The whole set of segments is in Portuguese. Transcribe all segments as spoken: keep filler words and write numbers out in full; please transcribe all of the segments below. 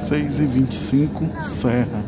seis e vinte e cinco, Serra.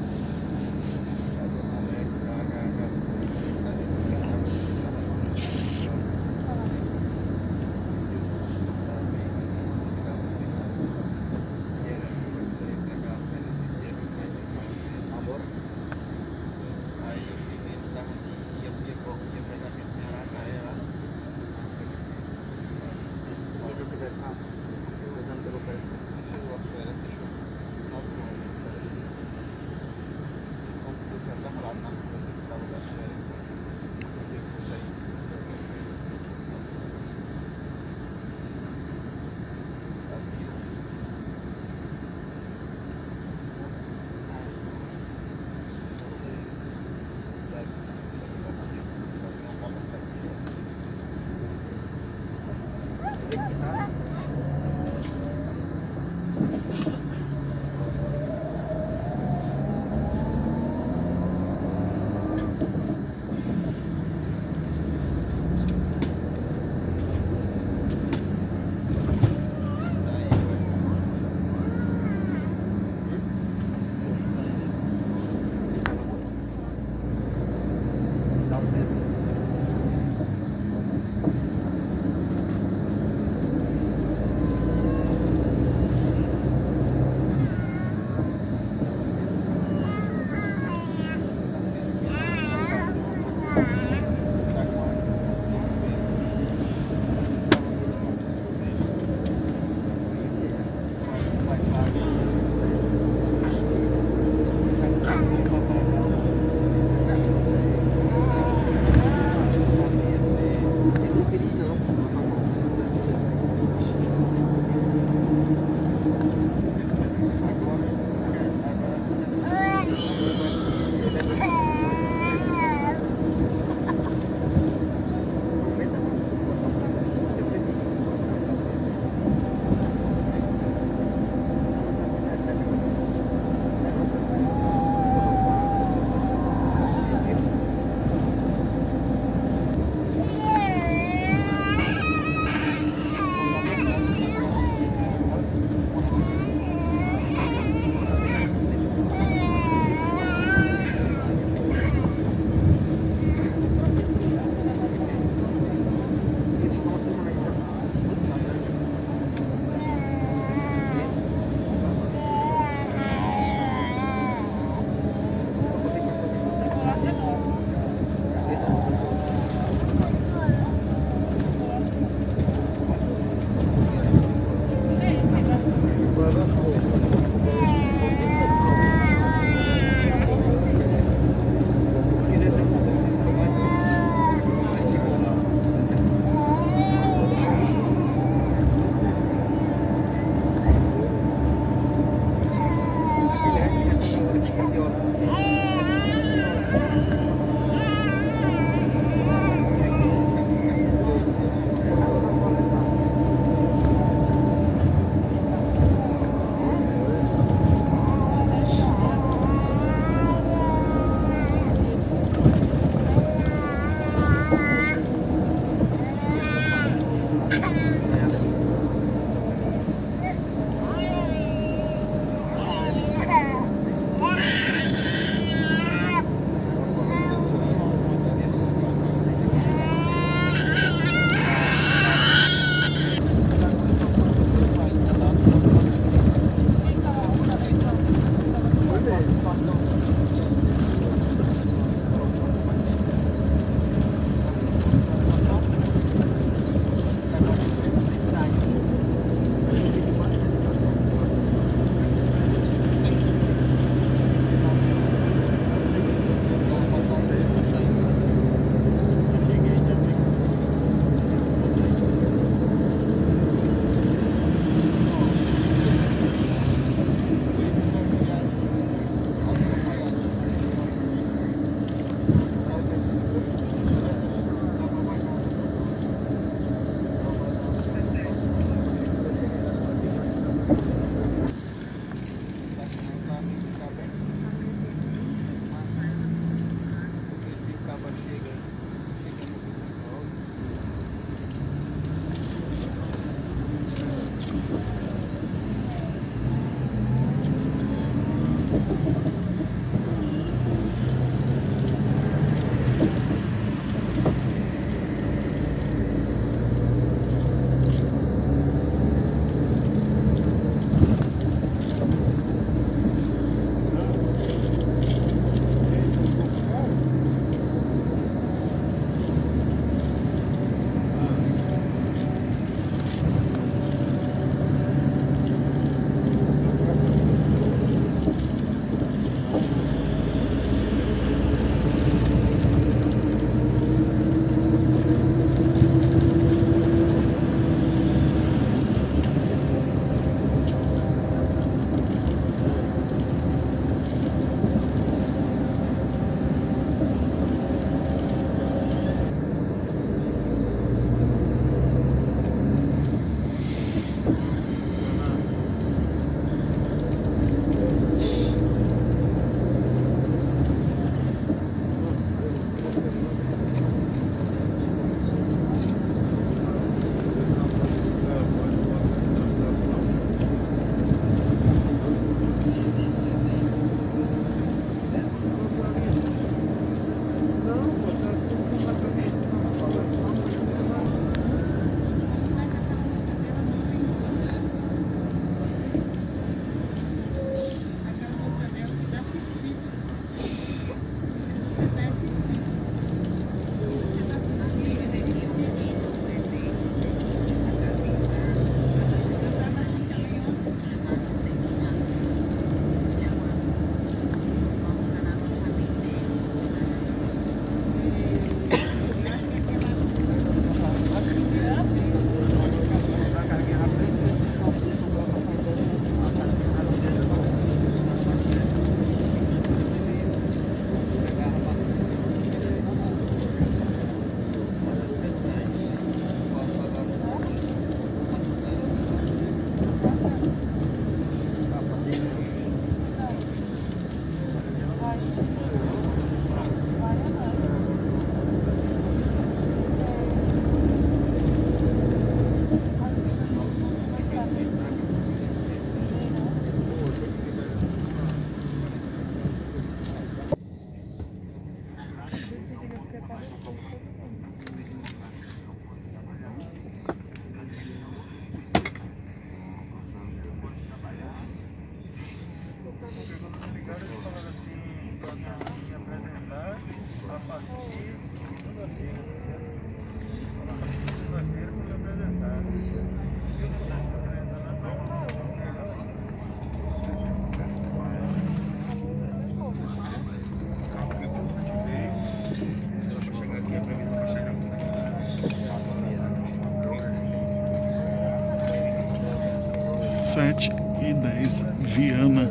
Sete e dez, Viana.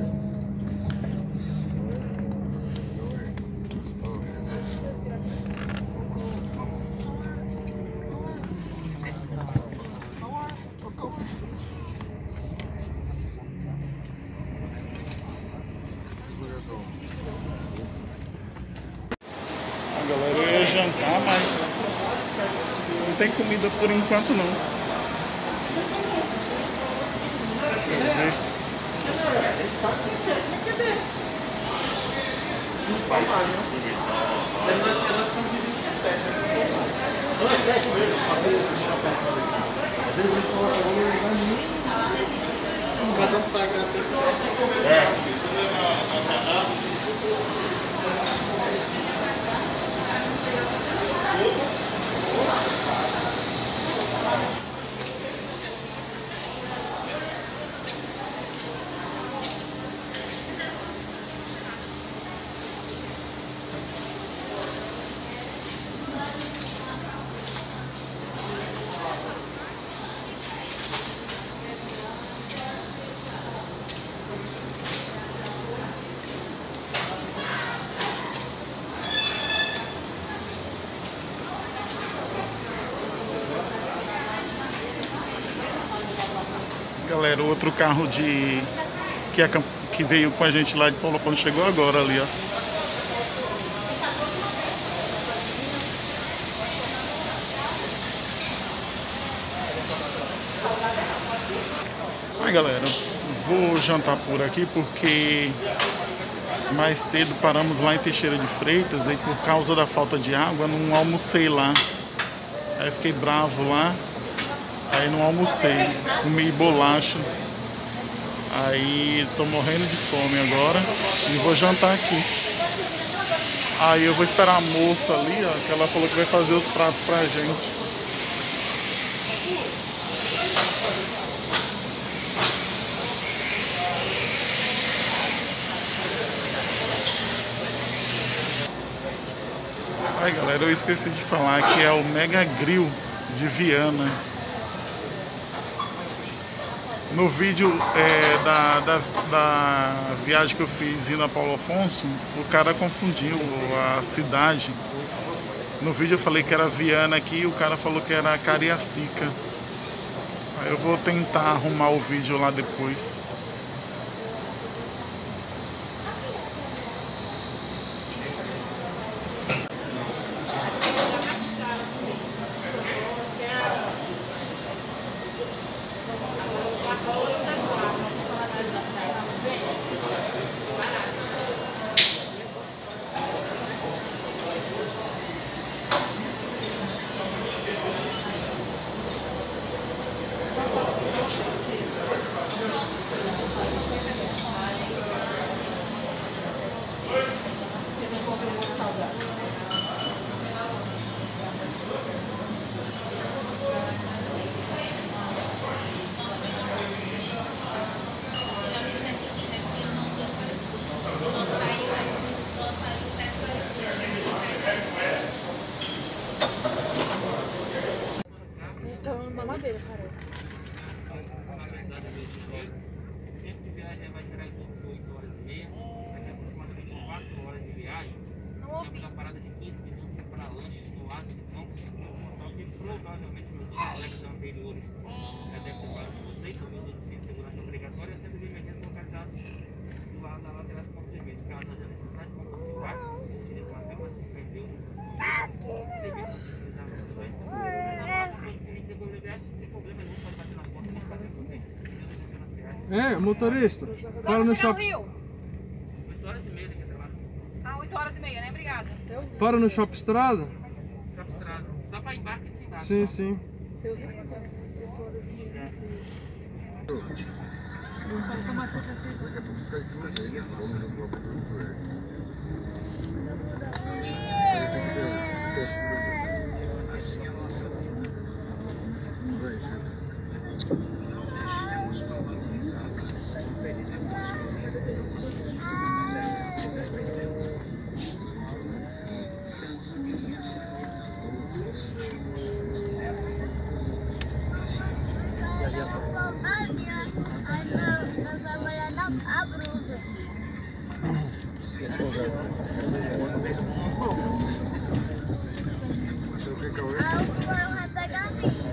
A galera ia jantar, mas não tem comida por enquanto não. Galera, o outro carro de que, é, que veio com a gente lá de Paulo Afonso chegou agora ali, ó. Aí, galera, vou jantar por aqui porque mais cedo paramos lá em Teixeira de Freitas e por causa da falta de água não almocei lá. Aí fiquei bravo lá. Aí não almocei, comi bolacha. Aí tô morrendo de fome agora e vou jantar aqui. Aí eu vou esperar a moça ali, ó, que ela falou que vai fazer os pratos pra gente. Aí, galera, eu esqueci de falar que é o Mega Grill de Viana. No vídeo é, da, da, da viagem que eu fiz indo a Paulo Afonso, o cara confundiu a cidade. No vídeo eu falei que era Viana aqui e o cara falou que era Cariacica. Aí eu vou tentar arrumar o vídeo lá depois. Então, mamadeira, parece. Tempo de viagem vai gerar em torno de oito horas e meia, daqui a aproximadamente quatro horas de viagem. Temos uma parada de quinze minutos para lanches no Oásis de Vamos, informação que provavelmente meus colegas anteriores já devem ter falado com vocês, sobre os outros de segurança. razão da necessidade, como você vai, utiliza uma fé, mas que perdeu, você vê se utilizar a sua fé. Mas a pessoa que me entregou a viagem, sem problema nenhum, pode bater na porta e fazer seu bem. É, motorista, para no shopping. oito horas e meia daqui até lá. Ah, oito horas e meia, né? Obrigada. Para no Shopping Estrada? Shopping Estrada. Só para embarque e desembarque. Sim, só. sim.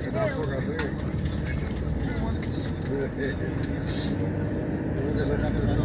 Ah,